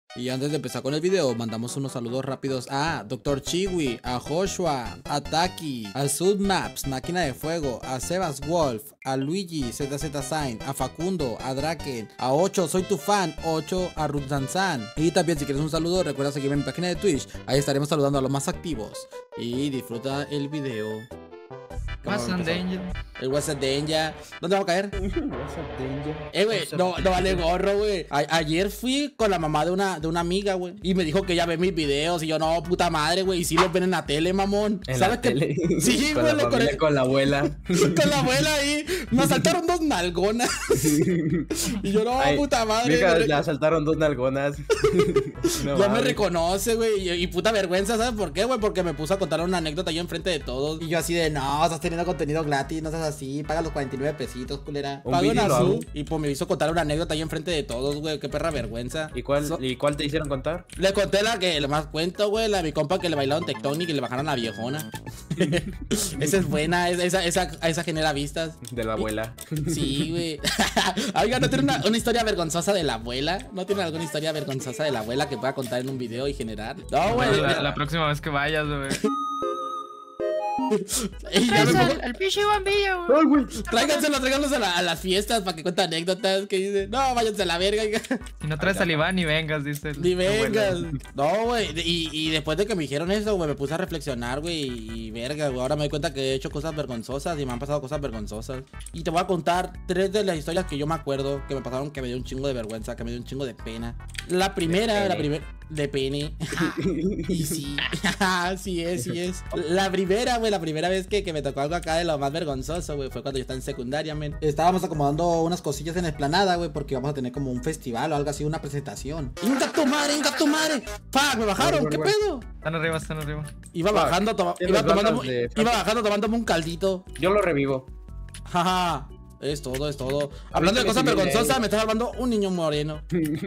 Y antes de empezar con el video, mandamos unos saludos rápidos a Dr. Chiwi, a Joshua, a Taki, a Sudmaps, Máquina de Fuego, a Sebas Wolf, a Luigi, ZZ Sign, a Facundo, a Draken, a 8, soy tu fan, 8, a Rutzanzan. Y también si quieres un saludo, recuerda seguirme en mi página de Twitch, ahí estaremos saludando a los más activos. Y disfruta el video. WhatsApp Danger. El WhatsApp Danger. ¿Dónde vamos a caer? WhatsApp Danger. Güey, no vale gorro, güey. Ayer fui con la mamá de una amiga, güey. Y me dijo que ya ve mis videos. Y yo, no, puta madre, güey. Y sí los ven en la tele, mamón. ¿En ¿Sabes la qué? tele? Sí, Con güey. la familia, con la abuela. Con la abuela ahí. Me asaltaron dos nalgonas. Y yo, no, Ay, puta madre. Mija, le asaltaron dos nalgonas. No Ya me mames. reconoce, güey. Y puta vergüenza, ¿sabes por qué, güey? Porque me puso a contar una anécdota yo enfrente de todos. Y yo así de, no, estás teniendo contenido gratis, no seas así. Paga los 49 pesitos, culera. Un Paga vídeo una lo hago. sub. Y pues me hizo contar una anécdota ahí enfrente de todos, güey. Qué perra vergüenza. ¿Y cuál te hicieron contar? Le conté la que le más cuento, güey. La de mi compa que le bailaron Tectonic y le bajaron la viejona. Esa es buena, esa genera vistas. De la abuela. Sí, güey. Oiga, ¿no tiene una historia vergonzosa de la abuela? ¿No tiene alguna historia vergonzosa de la abuela que pueda contar en un video y generar? No, güey. La próxima vez que vayas, güey. Y ya me pongo- El pinche bombillo, güey. Ay, güey. Tráiganlos a las fiestas para que cuenten anécdotas que dicen, no, váyanse a la verga. Si no traes al Iván, ni vengas, dice el Ni abuelo. vengas. No, güey. Y después de que me dijeron eso, güey, me puse a reflexionar, güey. Y verga, güey. Ahora me doy cuenta que he hecho cosas vergonzosas y me han pasado cosas vergonzosas. Y te voy a contar 3 de las historias que yo me acuerdo que me pasaron que me dio un chingo de vergüenza, que me dio un chingo de pena. La primera. De pene. Y sí. Sí es. La primera vez que me tocó algo acá de lo más vergonzoso, güey, fue cuando yo estaba en secundaria, men. Estábamos acomodando unas cosillas en la explanada, güey, porque íbamos a tener como un festival o algo así, una presentación. ¡Inga tu madre! ¡Fuck! ¿Me bajaron? ¿Qué pedo? Están arriba. Iba bajando, Tienes ganas de- iba bajando tomándome un caldito. Yo lo revivo. Jaja. Es todo. Hablando de cosas me vergonzosas, me está hablando un niño moreno.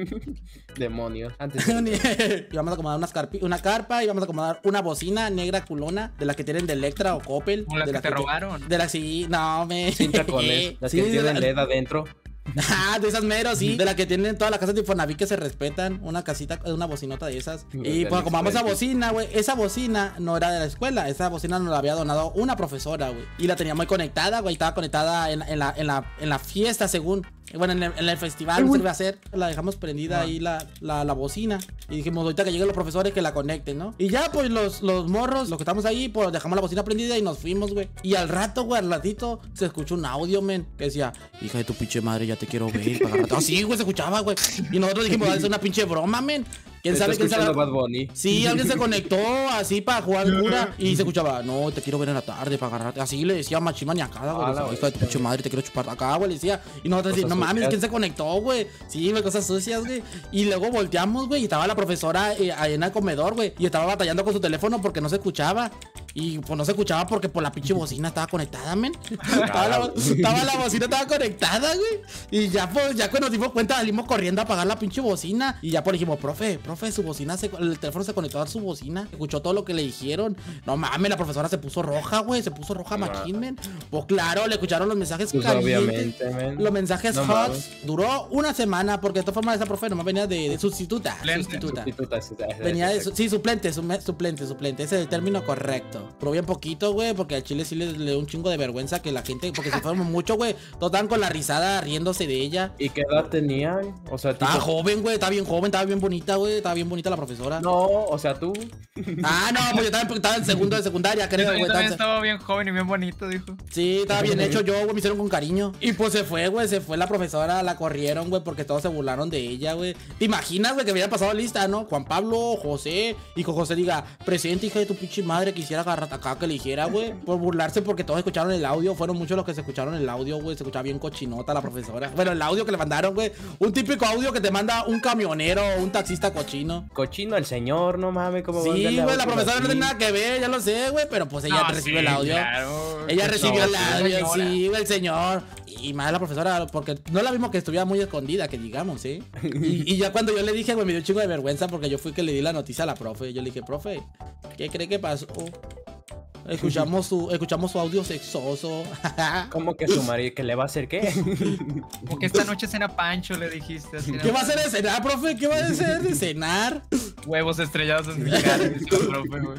Demonios. Antes Íbamos a acomodar una carpa, íbamos a acomodar una bocina negra culona, de las que tienen de Electra o Coppel. Como las de que te robaron. De las sí, no, me. sin tacones. Las Sí, que de tienen la- LED adentro. Ah, de esas meros, sí. De las que tienen todas las casas de Infonavit que se respetan. Una casita, una bocinota de esas. Y pues acomodamos esa bocina, güey. Esa bocina no era de la escuela. Esa bocina nos la había donado una profesora, güey. Y la tenía muy conectada, güey. Estaba conectada en la fiesta, según. Bueno, en el festival, no se iba a hacer. La dejamos prendida ahí la bocina. Y dijimos, ahorita que lleguen los profesores que la conecten, ¿no? Y ya, pues los morros, los que estamos ahí, pues dejamos la bocina prendida y nos fuimos, güey. Y al rato, güey, al ratito, se escuchó un audio, men, que decía, hija de tu pinche madre, ya te quiero ver. Para agarrarte. Así, güey, se escuchaba, güey. Y nosotros dijimos, es una pinche broma, men. ¿Quién sabe? ¿Quién sabe? Bad Bunny. Sí, alguien se conectó así para jugar cura y se escuchaba, no, te quiero ver en la tarde para agarrarte. Así le decía machimaniacada, güey. Ah, la Hija de tu pinche madre, te quiero chupar acá, güey. Le decía. Y nosotros decíamos, no Cosas mames, sucias. ¿quién se conectó, güey? Sí, güey, cosas sucias, güey. Y luego volteamos, güey, y estaba la profesora ahí en el comedor, güey. Y estaba batallando con su teléfono porque no se escuchaba. Y pues no se escuchaba porque por la pinche bocina estaba conectada, men. La bocina estaba conectada, güey. Y ya pues, ya cuando nos dimos cuenta, salimos corriendo a apagar la pinche bocina. Y ya pues dijimos, profe, su bocina el teléfono se conectó a su bocina. Escuchó todo lo que le dijeron. No mames, la profesora se puso roja, güey. Se puso roja machín, men. Pues claro, le escucharon los mensajes Pues calientes. obviamente, men. Los mensajes No hot. mames. Duró una semana porque de todas formas esa profe nomás venía de sustituta. Suplente. Venía de sí, suplente. Ese es el término correcto. Pero bien poquito, güey, porque al chile sí le dio un chingo de vergüenza que la gente, porque se fueron mucho, güey. Todos estaban con la risada riéndose de ella. ¿Y qué edad tenía? O sea, tipo... Estaba joven, güey, estaba bien joven, estaba bien bonita, güey. Estaba bien bonita la profesora. No, o sea, tú. Ah, no, pues yo estaba en segundo de secundaria, creo, Yo güey. también estaba bien joven y bien bonito, dijo. Sí, estaba bien hecho yo, güey, me hicieron con cariño. Y pues se fue, güey, se fue la profesora, la corrieron, güey, porque todos se burlaron de ella, güey. ¿Te imaginas, güey, que hubiera pasado lista, no? Juan Pablo, José, y con José diga, presente, hija de tu pinche madre, quisiera agarrar acá que le dijera, güey, por burlarse porque todos escucharon el audio. Fueron muchos los que se escucharon el audio, güey, se escuchaba bien cochinota la profesora. Bueno, el audio que le mandaron, güey, un típico audio que te manda un camionero o un taxista cochino. Cochino el señor, no mames, cómo Sí, güey, la profesora no tiene nada que ver, ya lo sé, güey, pero pues ella recibió el audio. Claro. Ella recibió el audio, señora. sí, el señor. Y más la profesora, porque no la vimos que estuviera muy escondida, que digamos, ¿eh? Y ya cuando yo le dije, güey, me dio un chingo de vergüenza porque yo fui que le di la noticia a la profe. Yo le dije, profe, ¿qué cree que pasó? Escuchamos su audio sexoso. ¿Cómo que su marido? ¿Que le va a hacer qué? Como que esta noche cena Pancho, le dijiste. Así, ¿Qué va a hacer de cenar, profe? ¿Qué va a hacer de cenar? Huevos estrellados en mi cara, dice el profe, güey.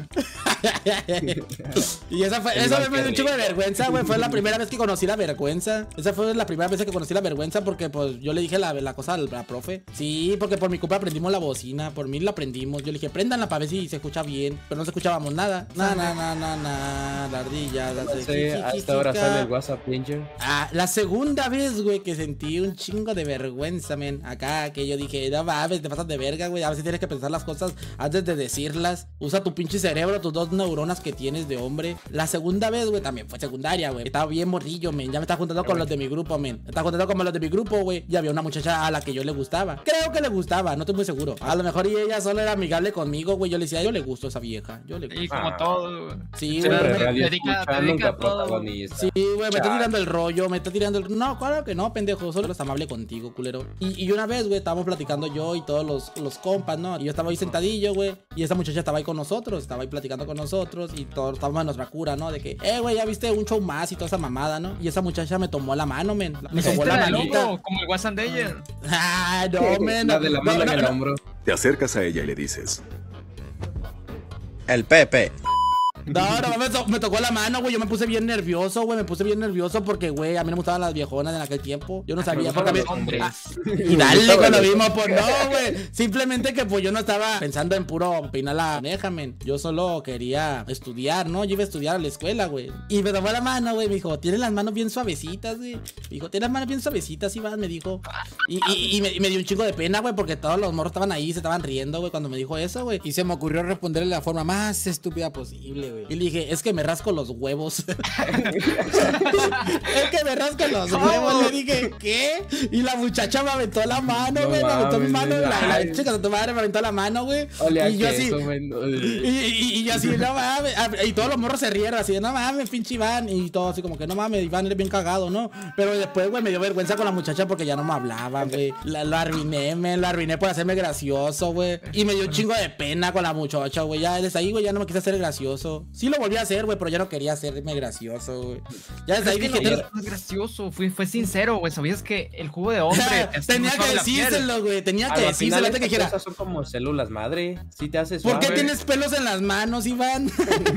Y esa me dio un chico de vergüenza, güey. Fue la primera vez que conocí la vergüenza. Esa fue la primera vez que conocí la vergüenza porque, pues, yo le dije la cosa a la profe. Sí, porque por mi culpa aprendimos la bocina. Por mí la aprendimos. Yo le dije, préndanla para ver si se escucha bien. Pero no se escuchábamos nada. La ardilla. Hasta ahora sale el WhatsApp Danger. La segunda vez, güey, que sentí un chingo de vergüenza, men. Acá, que yo dije, no mames, te pasas de verga, güey. A veces tienes que pensar las cosas antes de decirlas. Usa tu pinche cerebro, tus 2 neuronas que tienes de hombre. La segunda vez, güey, también fue secundaria, güey. Estaba bien morrillo, men. Ya me estaba juntando con los de mi grupo, men. Me estaba juntando con los de mi grupo, güey. Y había una muchacha a la que yo le gustaba. Creo que le gustaba, no estoy muy seguro. A lo mejor y ella solo era amigable conmigo, güey. Yo le decía, yo le gusto a esa vieja. Yo le gusto. Y como todo, güey. Sí, Se güey. dedica a todo. Sí, güey, me está tirando el rollo, me está tirando el... No, claro que no, pendejo. Solo es amable contigo, culero. Y una vez, güey, estábamos platicando yo y todos los compas, ¿no? Y yo estaba ahí sentadillo, güey. Y esa muchacha estaba ahí con nosotros. Estaba ahí platicando con nosotros. Y todos estábamos en nuestra cura, ¿no? De que, güey, ya viste un show más y toda esa mamada, ¿no? Y esa muchacha me tomó la mano, men. Me tomó la manita. Como el WhatsApp de ella. No, men. La de la mano en el hombro. Te acercas a ella y le dices: El Pepe. No, me tocó la mano, güey. Yo me puse bien nervioso, güey. Me puse bien nervioso porque, güey, a mí no me gustaban las viejonas en aquel tiempo. Yo no sabía porque a mí... Y dale con lo mismo, pues no, güey. Simplemente que pues yo no estaba pensando en puro peinar la oreja, men. Yo solo quería estudiar, ¿no? Yo iba a estudiar a la escuela, güey. Y me tomó la mano, güey. Me dijo, tienes las manos bien suavecitas, güey. Me dijo, tienes las manos bien suavecitas, Iván, me dijo. Y me dio un chingo de pena, güey, porque todos los morros estaban ahí, se estaban riendo, güey, cuando me dijo eso, güey. Y se me ocurrió responderle de la forma más estúpida posible, güey. Y le dije, es que me rasco los huevos. Es que me rasco los huevos. Le dije, ¿qué? Y la muchacha me aventó la mano, güey. Me aventó mi mano. La chica de tu madre me aventó la mano, güey. Y yo así. Y yo así, no mames. Y todos los morros se rieron así, no mames, pinche Iván. Y todo así como que, no mames, Iván, eres bien cagado, ¿no? Pero después, güey, me dio vergüenza con la muchacha porque ya no me hablaba, güey. La arruiné por hacerme gracioso, güey. Y me dio un chingo de pena con la muchacha, güey. Ya desde ahí, güey, ya no me quise hacer gracioso. Sí lo volví a hacer, güey, pero ya no quería hacerme gracioso, güey. Ya desde ahí dije... No es gracioso, fue sincero, güey. Sabías que el jugo de hombre... Tenía que decírselo, güey. Tenía que decírselo antes que dijera. Esas son como células madre. Si te haces suave. ¿Por qué tienes pelos en las manos, Iván?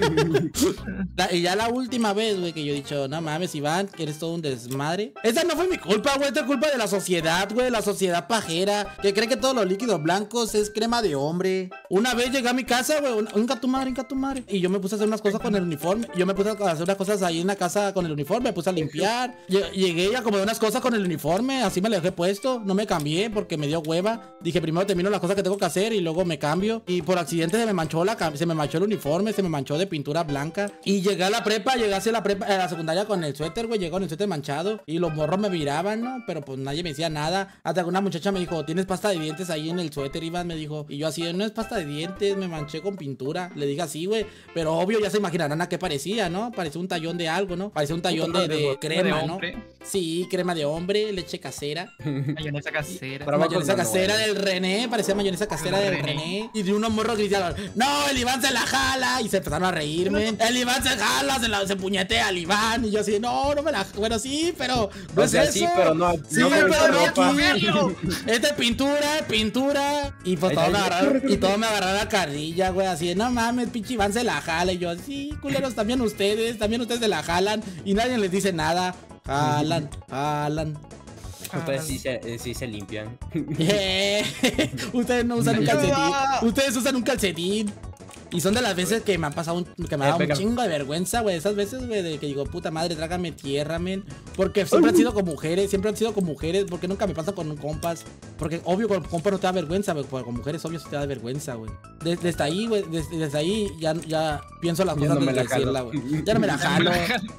Y ya la última vez, güey, que yo he dicho, no mames, Iván, que eres todo un desmadre. Esa no fue mi culpa, güey. Esta es culpa de la sociedad, güey. La sociedad pajera, que cree que todos los líquidos blancos es crema de hombre. Una vez llegué a mi casa, güey. Inca tu madre. Y yo me puse a hacer unas cosas con el uniforme. Yo me puse a hacer unas cosas ahí en la casa con el uniforme. Me puse a limpiar. Llegué y acomodé unas cosas con el uniforme. Así me lo dejé puesto. No me cambié porque me dio hueva. Dije, primero termino las cosas que tengo que hacer y luego me cambio. Y por accidente se me manchó el uniforme. Se me manchó de pintura blanca. Y llegué a la prepa. Llegué hacia la prepa, a la secundaria con el suéter, güey. Llegué con el suéter manchado. Y los morros me miraban, ¿no? Pero pues nadie me decía nada. Hasta que una muchacha me dijo, ¿tienes pasta de dientes ahí en el suéter, Iván? Me dijo. Y yo así, no es pasta de dientes. Me manché con pintura. Le dije así, güey. Pero obvio ya se imaginarán a qué parecía, ¿no? Parecía un tallón de algo, ¿no? Parecía un tallón de crema, ¿no? Sí, crema de hombre, leche casera. Mayonesa casera. Mayonesa casera del René. Parecía mayonesa casera del René. Y de unos morros gritaron, no, el Iván se la jala. Y se empezaron a reírme. El Iván se jala, se puñetea al Iván. Y yo así, no me la... Bueno, sí, pero no es eso. Sí, pero no. Sí, pero no aquí. Esta es pintura. Y pues todos me agarraron la carrilla, güey. Así, no mames, pinche Iván se la jala. Y yo, sí, culeros, también ustedes se la jalan. Y nadie les dice nada. Jalan. Ustedes sí se limpian. Ustedes no usan un calcetín. Ustedes usan un calcetín. Y son de las veces que me han pasado que me ha dado un chingo de vergüenza, güey. Esas veces, güey, de que digo, puta madre, trágame tierra, men. Porque siempre han sido con mujeres, porque nunca me pasa con compas. Porque obvio con compas no te da vergüenza, güey. Con mujeres obvio sí te da vergüenza, güey. Desde ahí, güey, desde ahí ya pienso las cosas antes de decirla, güey. Ya no me la jalo.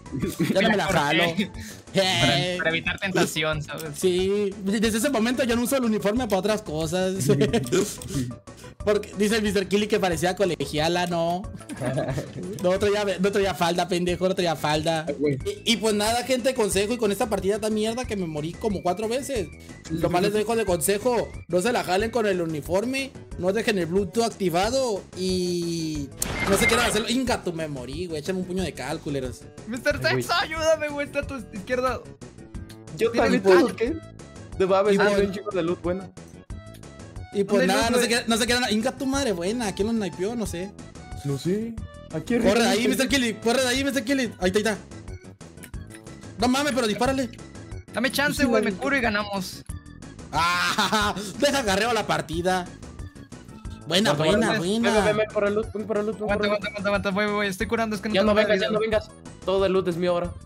Para evitar tentación, ¿sabes? Sí, desde ese momento yo no uso el uniforme para otras cosas. Porque dice el Mr. Killy que parecía colegiala, no. No traía falda, pendejo, no traía falda. Y pues nada, gente, consejo. Y con esta partida tan mierda que me morí como 4 veces. Lo más les dejo de consejo: no se la jalen con el uniforme, no dejen el Bluetooth activado y no se quieran hacerlo. Inga, tú me morí, güey. Échame un puño de cálculos. Mr. Sexo, ayúdame, güey. Está a tu izquierda. Yo Tira también mi puedo, tal. ¿qué? De va a haber bueno. un chico de luz, bueno. Y pues ¿Dónde nada, luz, no se quieran. Inga, tu madre buena. ¿Quién lo snipeó? No sé. No sé. Aquí Corre de ahí, Mr. Killy. Corre de ahí, Mr. Killy. Ahí está. No mames, pero dispárale. Dame chance, güey. Me curo y ganamos. Ah, deja agarreo la partida. Buena. Ven por el luz, ven por el luz. Aguanta. Voy. Estoy curando. Es que Ya tengo no vengas, vida. ya no vengas. Todo el loot es mío ahora.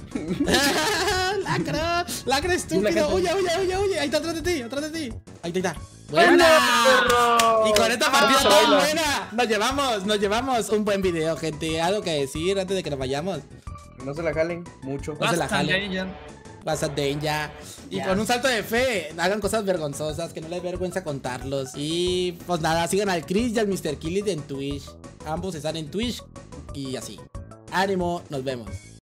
Lacra estúpido. Huye. Ahí está atrás de ti. Ahí está. ¡Buena, ¡Buena! perro! Y con esta partida Vamos a tan bailar. buena, nos llevamos un buen video, gente. Algo que decir antes de que nos vayamos. No se la jalen mucho. No se la Basta, jalen. ya. Bastante ya. Y Ya. con un salto de fe, hagan cosas vergonzosas, que no les vergüenza contarlos. Y pues nada, sigan al Chris y al Mr. Killy en Twitch. Ambos están en Twitch y así. Ánimo, nos vemos.